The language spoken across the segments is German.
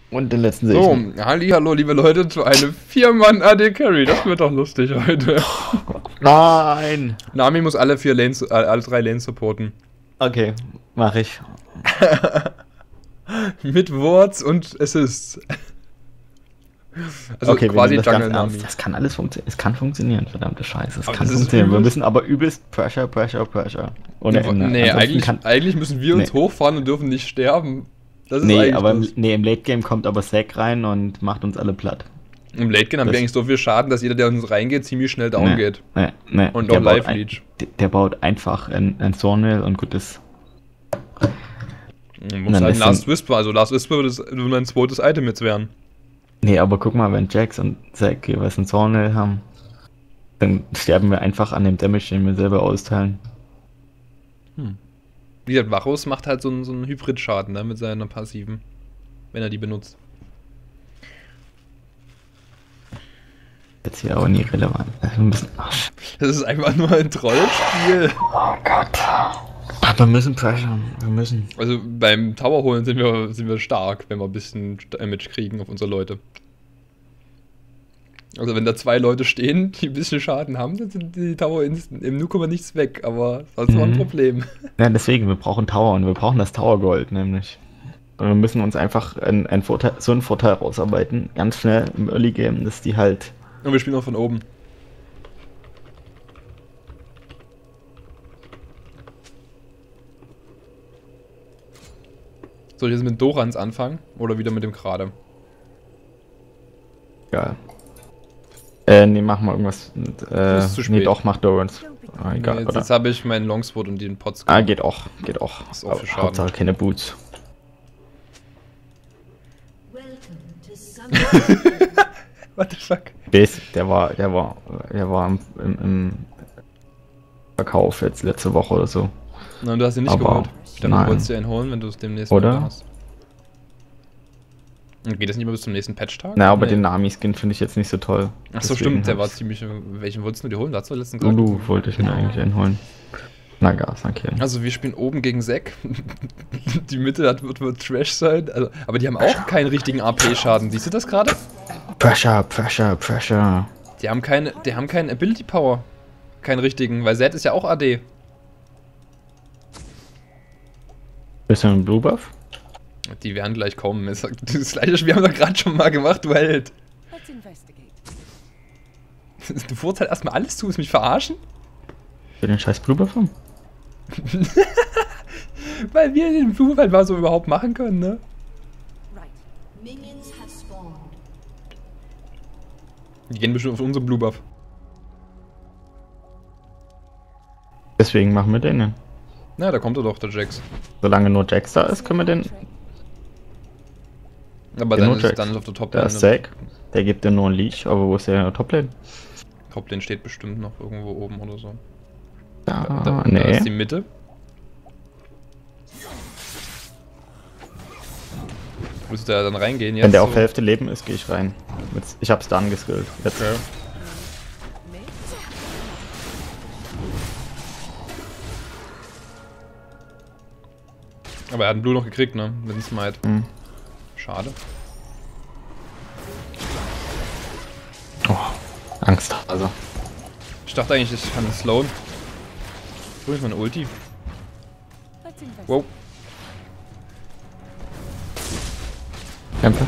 Und den letzten sehe ich So, nicht. hallo, liebe Leute, zu einem 4-Mann AD Carry. Das wird doch lustig heute. Nein! Nami muss alle 3 Lanes supporten. Okay, mache ich. Mit Wards und Assists. Also Okay, wir quasi nehmen das ganz Jungle ernst. Nami. Das kann alles funktionieren. Es kann funktionieren, verdammte Scheiße. Es Aber kann das ist funktionieren. Wir übelst- müssen aber übelst Pressure. Ohne Ende. Nee, Ansonsten eigentlich müssen wir uns Nee. hochfahren und dürfen nicht sterben. Das ist Nee, eigentlich aber das. im Late Game kommt aber Zack rein und macht uns alle platt. Im Late Game haben wir Das- eigentlich so viel Schaden, dass jeder, der uns reingeht, ziemlich schnell down geht. Nee. Und Der auch baut Life ein- Leech. Der baut einfach ein Thornhill und gut ist. Man muss Dann halt lässt Last Whisper, also Last Whisper würde mein zweites Item jetzt werden. Nee, aber guck mal, wenn Jax und Zack jeweils einen Thornhill haben, dann sterben wir einfach an dem Damage, den wir selber austeilen. Wie gesagt, Varus macht halt so einen Hybrid-Schaden, ne, mit seiner Passiven. Wenn er die benutzt. Jetzt hier aber nie relevant. Wir müssen. Ach, Das ist einfach nur ein Trollspiel. oh Gott. Aber wir müssen pressure. Wir müssen. Also beim Tower holen sind wir stark, wenn wir ein bisschen Damage kriegen auf unsere Leute. Also wenn da 2 Leute stehen, die ein bisschen Schaden haben, dann sind die Tower im Nuke nichts weg, aber das ist war ein Problem. Ja, deswegen, wir brauchen Tower und wir brauchen das Tower Gold nämlich. Und wir müssen uns einfach einen Vorteil rausarbeiten, ganz schnell im Early Game, dass die halt. Und wir spielen auch von oben. Soll ich jetzt mit Dorans anfangen? Oder wieder mit dem Gerade? Egal. Nee, mach mal irgendwas. ist zu spät. Nee, doch, mach Dorans. Ah, egal, Jetzt, oder? jetzt habe ich meinen Longsword und den Pots. Ah, geht auch. Ist auch für Schaden. Hauptsache keine Boots. Welcome to Summer. What the fuck? Der war im Verkauf jetzt letzte Woche oder so. Nein, du hast ihn nicht Aber geholt. Dann nein. wolltest du ihn holen, wenn du es demnächst Oder? wieder hast. Und geht das nicht mehr bis zum nächsten Patch-Tag? Na, aber Nee. den Nami-Skin finde ich jetzt nicht so toll. Achso, Deswegen stimmt, der war hab's- ziemlich. Welchen wolltest du dir holen? Da hast du letztens gesagt. Lulu wollte ich mir eigentlich einholen. Na, Gas, danke. Also wir spielen oben gegen Zack. Die Mitte wird Trash sein. Also, aber die haben auch keinen richtigen AP-Schaden. Siehst du das gerade? Pressure. Die haben keinen Ability Power. Keinen richtigen, weil Zed ist ja auch AD. Bisschen ein Blue Buff? Die werden gleich kommen. Das gleiche Spiel haben wir gerade schon mal gemacht, du Held. Let's investigate. Du furzt halt erstmal alles zu, willst mich verarschen? Für den scheiß Blue Buff haben? Weil wir den Blue halt mal so überhaupt machen können, ne? Right. Minions have spawned. Die gehen bestimmt auf unseren Blue Buff. Deswegen machen wir den. Na, da kommt er doch, der Jax. Solange nur Jax da ist, können wir den. Aber Ja, dann nur ist, Jax. dann ist auf der Top Da ist Zack. Der gibt dir nur einen Leech, aber wo ist der Toplane? Toplane steht bestimmt noch irgendwo oben oder so. Da, Da nee. ist die Mitte. Willst du da dann reingehen jetzt? Wenn der auf so? Hälfte Leben ist, gehe ich rein. Ich hab's dann geskillt. Jetzt. Okay. Aber er hat einen Blue noch gekriegt, ne? Mit dem Smite. Mhm. Schade. Oh, Angst. Also. Ich dachte eigentlich, ich kann slowen. Wo ist meine Ulti? Let's investigate. Wow. Kämpfe.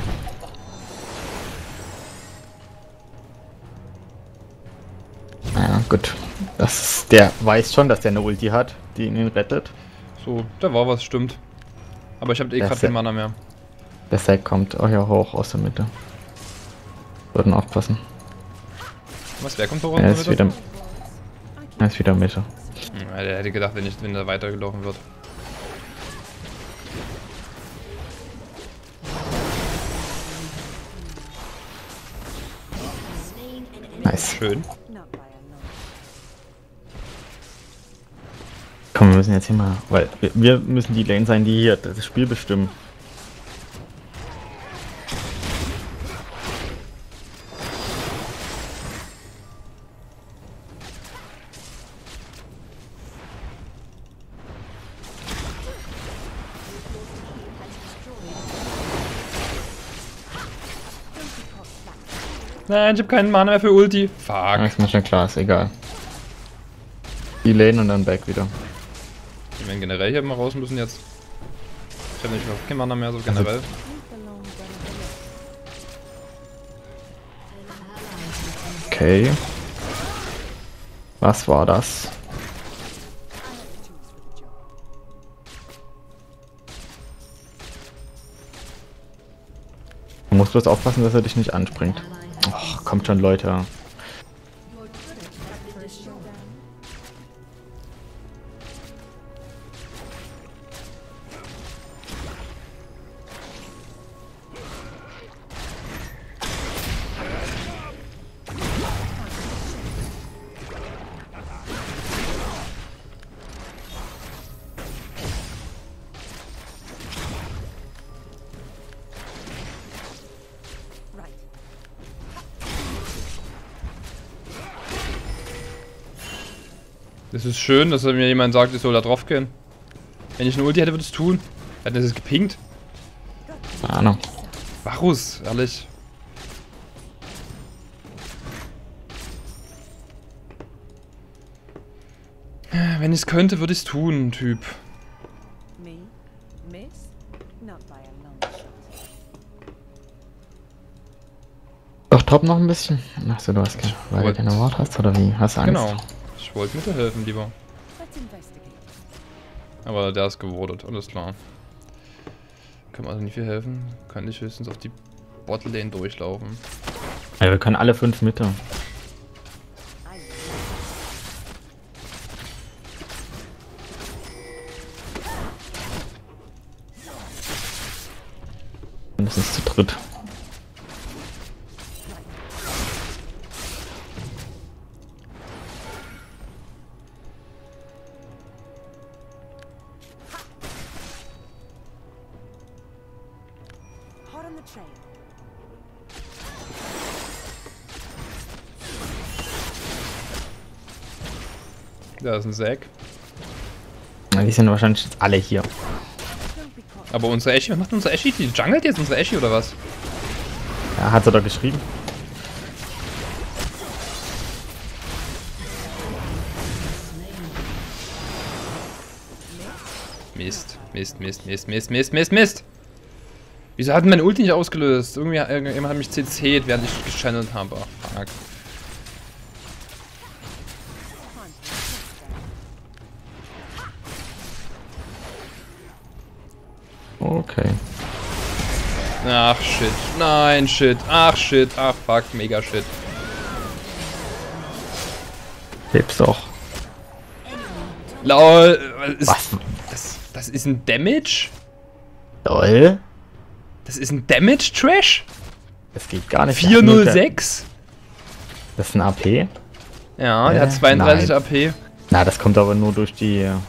Ja, gut. Der weiß schon, dass der eine Ulti hat, die ihn rettet. So, da war was, stimmt. Aber ich habe eh Der gerade ist keinen ja- Mana mehr. Der Sack kommt auch hier hoch aus der Mitte. Sollten aufpassen. Was, wer kommt da raus? Er ist wieder Mitte. Ja, der hätte gedacht, wenn er weitergelaufen wird. Slain an enemy. Nice. Schön. Not by a lot. Komm, wir müssen jetzt hier mal. Weil wir müssen die Lane sein, die hier das Spiel bestimmen. Nein, ich hab keinen Mana mehr für Ulti. Ja, Fuck. ist mir schon klar, ist egal. Die Lane und dann back wieder. Wir werden generell hier mal raus müssen jetzt. Ich hab nicht mehr kein Mana mehr, so generell. Leave the lone gun. Okay. Was war das? Du musst bloß aufpassen, dass er dich nicht anspringt. Och, kommt schon, Leute. Right. Das ist schön, dass mir jemand sagt, ich soll da drauf gehen. Wenn ich eine Ulti hätte, würde ich es tun. Hätte das gepinkt. Keine Ahnung. Varus, ehrlich. Wenn ich es könnte, würde ich es tun, Typ. Me? Miss? Not by a long shot. Doch, top noch ein bisschen. Achso, du hast weil du wollt- keine Wort hast, oder wie? Hast du Angst? Genau. Ich wollte mithelfen, lieber. Let's investigate. Aber der ist gewordet, alles klar. Kann mir also nicht viel helfen. Kann ich höchstens auf die Bottle Lane durchlaufen. Ja, wir können alle 5 Mitte. Mindestens zu dritt. Hot on the trail. Da ist ein Zack. Na, die sind wahrscheinlich jetzt alle hier. Don't be caught. Aber unsere Ashe, was macht unsere Ashe? Die jungelt jetzt unsere Ashe oder was? Ja, hat sie doch geschrieben. Mist, Mist, Mist, Mist, Mist, Mist, Mist, Mist. Wieso hat meine Ulti nicht ausgelöst? Irgendjemand hat mich CC'd, während ich gechannelt habe. Ach, fuck. Okay. Ach, shit. Nein, shit. Ach, shit. Ach, fuck. Mega shit. Lebst doch. Lol. Was? Das ist ein Damage? Lol? Das ist ein Damage-Trash? Das geht gar nicht. 406? Das ist ein AP? Ja, der hat 32 nein. AP. Na, das kommt aber nur durch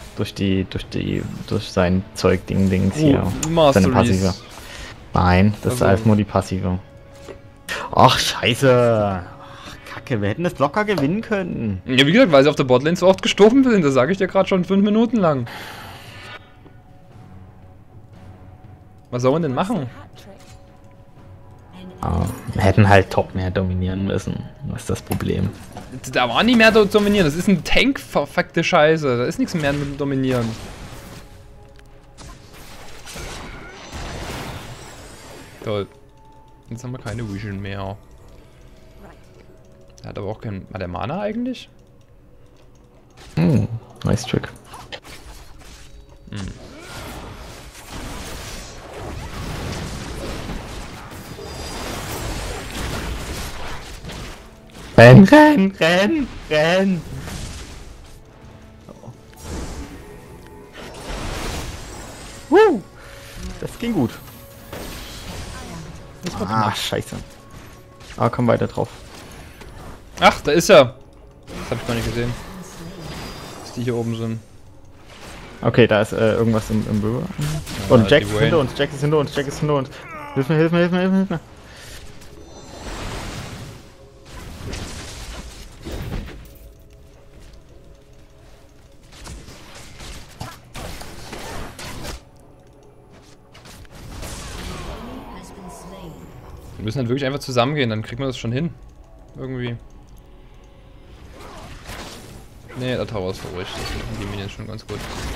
sein Zeug-Dings hier. Seine Passive. Masteries. Nein, das ist Also- alles nur die Passive. Ach, scheiße. Ach, Kacke, wir hätten das locker gewinnen können. Ja, wie gesagt, weil sie auf der Botlane so oft gestorben sind. Das sage ich dir gerade schon 5 Minuten lang. Was soll man denn machen? Hat trick. Ah, wir hätten halt top mehr dominieren müssen. Das ist das Problem. Da war nie mehr dominieren. Das ist ein Tank, verfuckte Scheiße. Da ist nichts mehr mit dominieren. Toll. Jetzt haben wir keine Vision mehr. Right. Er hat aber auch kein. Hat der Mana eigentlich? Nice Trick. Renn, renn, renn, renn. Das ging gut. Ah, scheiße. Ah, komm weiter drauf. Ach, da ist er. Das hab ich gar nicht gesehen. Dass die hier oben sind. Okay, da ist irgendwas im Böwe. Und Jack die ist Wayne. hinter uns, Jack ist hinter uns, Jack ist hinter uns. Hilf mir, hilf mir, hilf mir, hilf mir, hilf mir. Wir müssen halt wirklich einfach zusammengehen, dann kriegen wir das schon hin. Irgendwie. Nee, der Tower ist ruhig. Das machen die Minions schon ganz gut.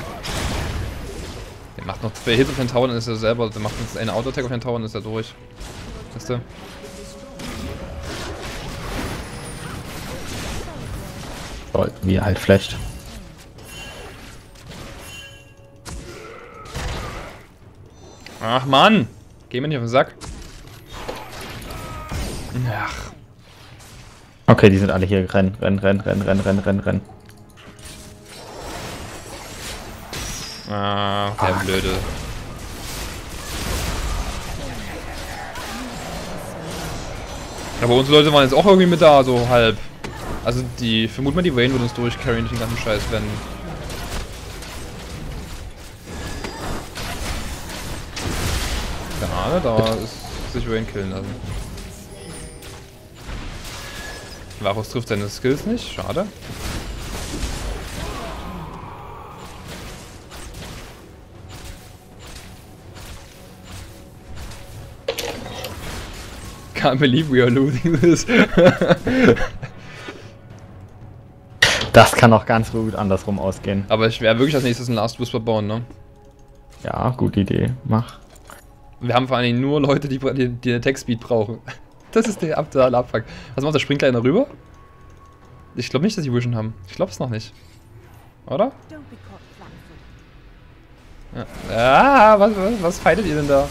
Der macht noch 2 Hits auf den Tower, dann ist er selber. Der macht jetzt einen Auto-Attack auf den Tower, dann ist er durch. Weißt du? So, wie er halt flasht. Ach Mann! Geh mir nicht auf den Sack. Ach. Okay, die sind alle hier. Rennen. Ah, der Blöde. Aber unsere Leute waren jetzt auch irgendwie mit da, so halb. Also die, vermute mal die Vayne wird uns durchcarryen durch den ganzen Scheiß, wenn... Gerade da ist sich Vayne killen lassen. Varus trifft seine Skills nicht, schade. Can't believe we are losing this. Das kann auch ganz gut andersrum ausgehen. Aber ich werde wirklich als nächstes einen Last Whisper bauen, ne? Ja, gute Idee. Mach. Wir haben vor allen Dingen nur Leute, die den Attack-Speed brauchen. Das ist der totale Abfuck. Was macht der Springkleiner rüber? Ich glaube nicht, dass die Vision haben. Ich glaube es noch nicht. Oder? Don't be caught flat-footed. Ja. Ah, was fightet ihr denn da?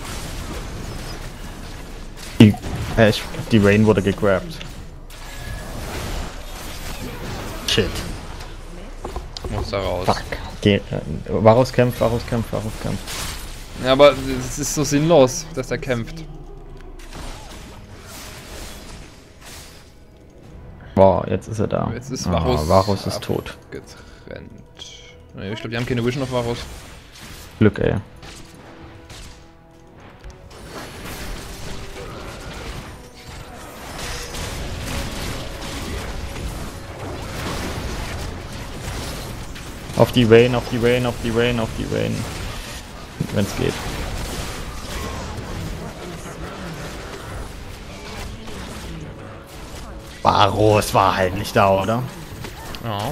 Die Vayne wurde gegrabt. Shit. Muss da raus. Fuck. Varus kämpft. Ja, aber es ist so sinnlos, dass er kämpft. Boah, jetzt ist er da. Jetzt ist Varus. Varus ist tot. Getrennt. Nee, ich glaube, die haben keine Vision auf Varus. Glück, ey. Auf die Vayne. Wenn's geht. Varus war halt nicht da, oder? Ja.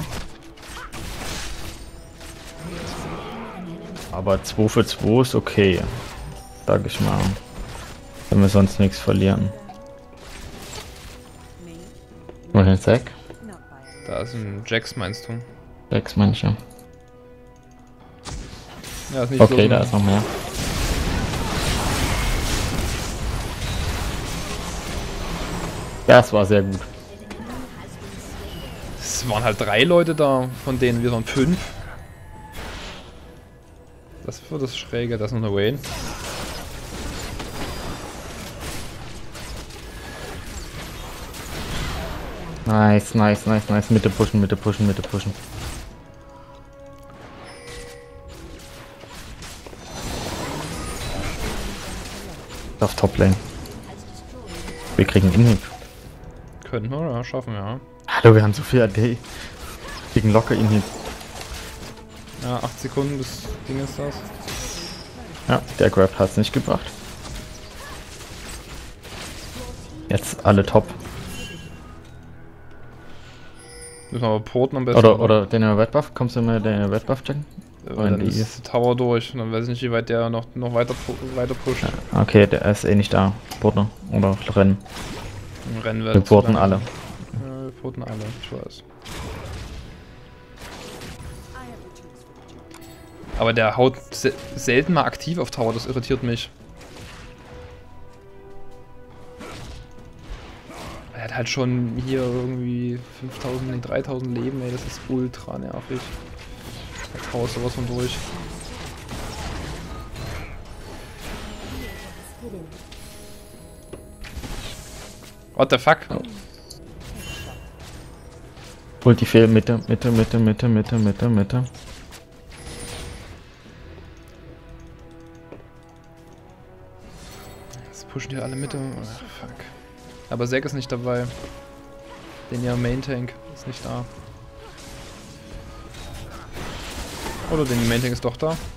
Aber 2 für 2 ist okay. Sag ich mal. Wenn wir sonst nichts verlieren. Me, Und den Zack? not by a Da ist ein Jax, meinst du? 6 manche. Ja, ist nicht Okay, so da ist noch mehr. Das war sehr gut. Es waren halt 3 Leute da, von denen wir waren 5. Das wird das Schräge, das ist noch eine Vayne. Nice. Mitte pushen. Auf Toplane. Wir kriegen Inhib. Könnten wir, ja, schaffen, ja. Hallo, wir haben so viel AD. Kriegen locker Inhib. Ja, 8 Sekunden bis Ding ist das. Ja, der Grab hat's nicht gebracht. Jetzt alle top. Müssen wir aber porten am besten. Oder den Red Buff. Kommst du mal den Red Buff checken? Dann ist der Tower durch. Und dann weiß ich nicht, wie weit der noch weiter pusht. Ja, okay, der ist eh nicht da. Porten oder rennen. Im Rennen Wir porten alle. Ja, wir porten alle, ich weiß. I have the tools for the job. Aber der haut selten mal aktiv auf Tower, das irritiert mich. Er hat halt schon hier irgendwie 5000, nee, 3000 Leben, ey, das ist ultra nervig. Der Tower ist sowas von durch. What the fuck? Oh. Holt die Fehl, Mitte. Jetzt pushen die alle Mitte. Ach, fuck. Aber Zack ist nicht dabei. Den ja Main Tank ist nicht da. Oder den Main Tank ist doch da. Wanna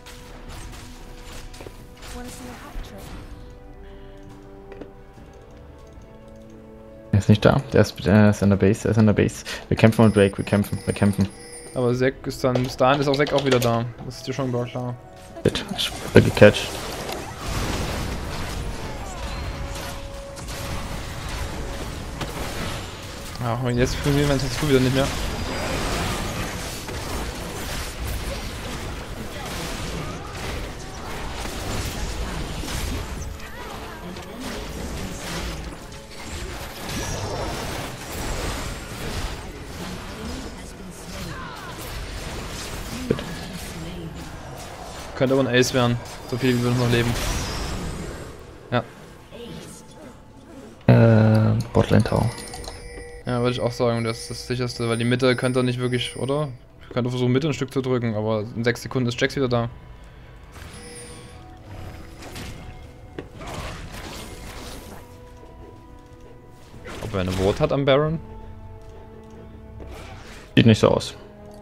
see a hat trick? ist nicht da. Der ist in der Base, der ist in der Base. Wir kämpfen mit Drake, wir kämpfen. Aber Zack ist dann, bis dahin ist auch Zack auch wieder da. Das ist dir schon klar. Shit, ich wurde gecatcht. Ja, und jetzt funktioniert mein Tattoo wieder nicht mehr. Könnte aber ein Ace werden, so viel wie wir noch leben. Ja. Botlane Tower. Ja, würde ich auch sagen, das ist das sicherste, weil die Mitte könnte er nicht wirklich, oder? Ich könnte versuchen, Mitte ein Stück zu drücken, aber in 6 Sekunden ist Jax wieder da. Ob er eine Ward hat am Baron? Sieht nicht so aus.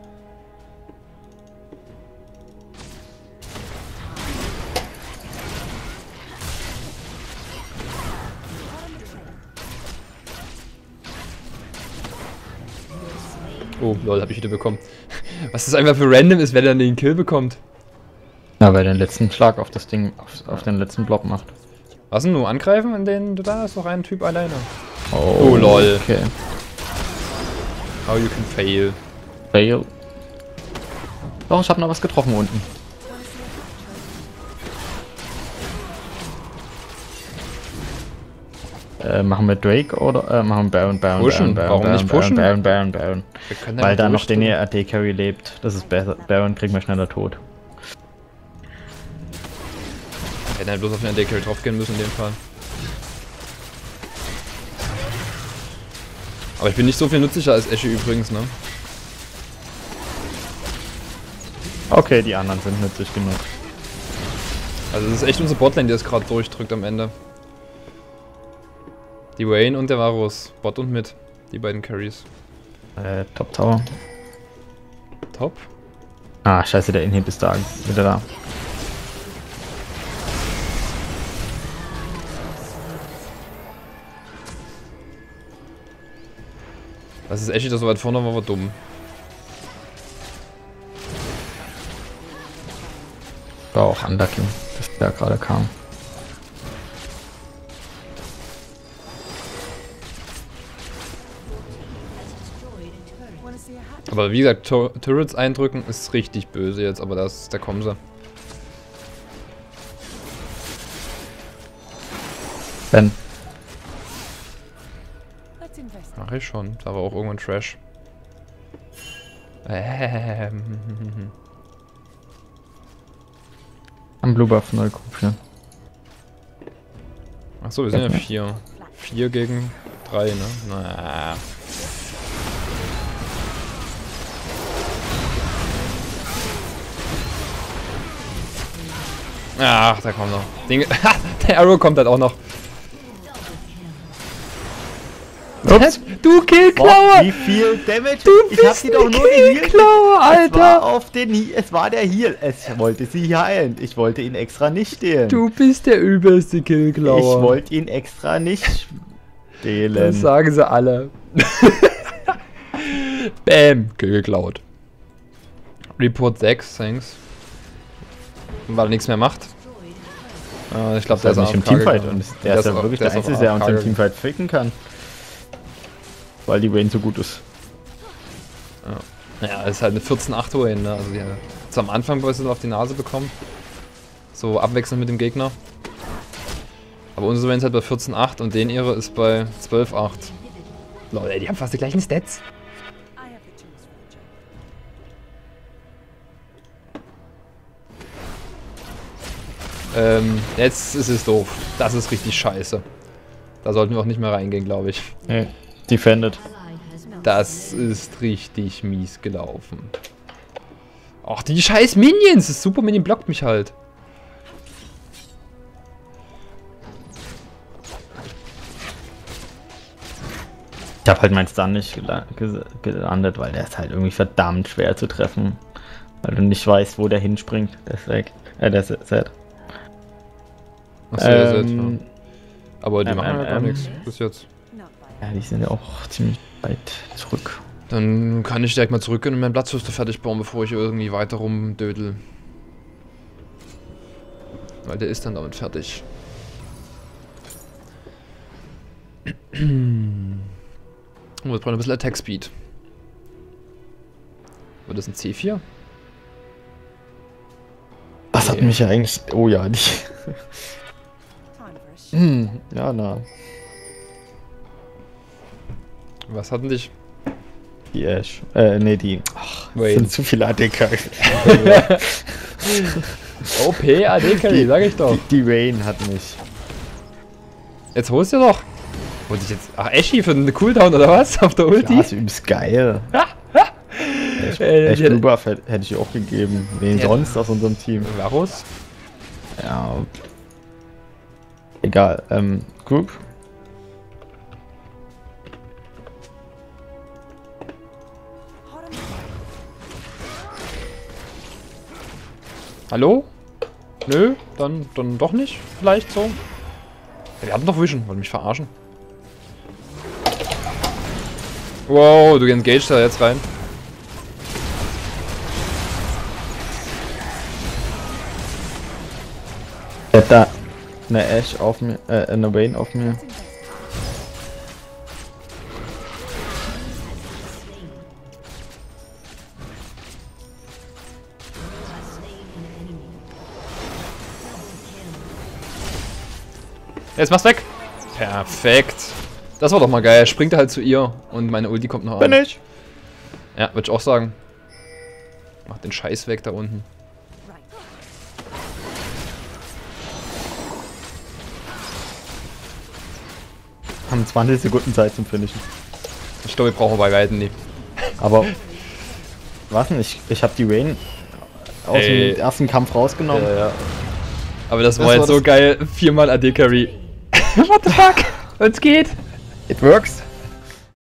Oh, lol, hab ich wieder bekommen. Was das einfach für random ist, wer dann den Kill bekommt. Ja, weil er den letzten Schlag auf das Ding, auf den letzten Blob macht. Was denn, nur angreifen, in denen du da ist noch ein Typ alleine. Oh, lol. Okay. How you can fail. Fail. Doch, ich hab noch was getroffen unten. Machen wir Drake oder machen wir Baron? Pushen. Warum nicht pushen? Baron. Wir können Weil da noch durchdrücken. der AD-Carry lebt. Das ist besser. Baron kriegen wir schneller tot. Wir hätten halt bloß auf den AD-Carry draufgehen müssen in dem Fall. Aber ich bin nicht so viel nützlicher als Ashe übrigens, ne? Okay, die anderen sind nützlich genug. Also es ist echt unsere Botlane, die das gerade durchdrückt am Ende. Die Vayne und der Varus. Bot und Mid. Die beiden Carries. Top Tower. Top. Ah, scheiße, der Inhib ist da. Wieder da. Das ist Ashe, das so weit vorne war dumm. War auch unlucky, dass der gerade kam. Aber wie gesagt, Turrets eindrücken ist richtig böse jetzt, aber da kommen sie. Ben. Let's invest. Mach ich schon, da war auch irgendwann Trash. Am Blue Buff neu kopieren. Achso, wir sind ja 4. 4 gegen 3, ne? Naja. Ach, da kommt noch. Der Arrow kommt halt auch noch. Ups. Du Killklauer! Wie viel Damage? Du Ich hab bist sie doch nur Killklauer, Alter! Es war der Heal. Es wollte sie heilen. Ich wollte ihn extra nicht stehlen. Du bist der übelste Killklauer. Ich wollte ihn extra nicht stehlen. Das sagen sie alle. Bam, Kill geklaut. Report 6, thanks. Weil er nichts mehr macht. Ich glaube, der ist nicht im AFK Teamfight gegangen. und der ist ja wirklich der Einzige, der uns im AFK Teamfight ficken kann. Weil die Vayne so gut ist. Ja. Naja, ist halt eine 14-8 Vayne, ne? Also die hat zwar am Anfang ein bisschen auf die Nase bekommen. So abwechselnd mit dem Gegner. Aber unsere Vayne ist halt bei 14-8 und den ihre ist bei 12-8. Leute, ey, die haben fast die gleichen Stats. I have the tools for the job. Jetzt ist es doof. Das ist richtig scheiße. Da sollten wir auch nicht mehr reingehen, glaube ich. Hey, defended. Das ist richtig mies gelaufen. Ach, die scheiß Minions! Das Super Minion blockt mich halt. Ich hab halt meinen Stun nicht gelandet, weil der ist halt irgendwie verdammt schwer zu treffen. Weil du nicht weißt, wo der hinspringt. Der ist weg. Der ist set. Achso, ja. Aber die machen ja gar nichts bis jetzt. Not by Ja, die sind ja auch ziemlich weit zurück. Dann kann ich direkt mal zurückgehen und meinen Platzrüster fertig bauen, bevor ich irgendwie weiter rumdödel. Weil der ist dann damit fertig. Oh, jetzt brauchen wir ein bisschen Attack Speed. Wird das ein C4? Was hat mich ja eigentlich... Oh ja, die... Time for a shot. Ja, na. Was hatten dich? Die Ash. Nee, die... Ach, das Wayne. sind zu viele ADK. OP AD Carry, sag ich doch. Die Rain hat mich. Jetzt holst du doch. Wollte ich jetzt. Ach, Ashy für eine Cooldown oder was? Auf der Ulti? Ja, ist übelst geil. Ash Bluebuff hätte ich auch gegeben. Wen Ja. sonst aus unserem Team? Varus? Ja. Egal, Group. Hot and Hallo? Nö, dann doch nicht. Vielleicht so. Ja, wir hatten doch Vision. Wollen mich verarschen? Wow, du engagest da jetzt rein. Ich hab da eine Ash auf mir, eine Vayne auf mir. Jetzt mach's weg. Perfekt. Das war doch mal geil. Springt halt zu ihr und meine Ulti kommt noch an. Bin ich? Ja, würde ich auch sagen. Mach den Scheiß weg da unten. right. Haben 20 Sekunden Zeit zum Finishen. Ich glaube, wir brauchen bei Weitem nicht. Aber was denn? Ich habe die Vayne aus Ey. dem ersten Kampf rausgenommen. Ja. Aber das Das war jetzt war so das- geil. 4-mal AD Carry. What the fuck? Wenn's geht. It works.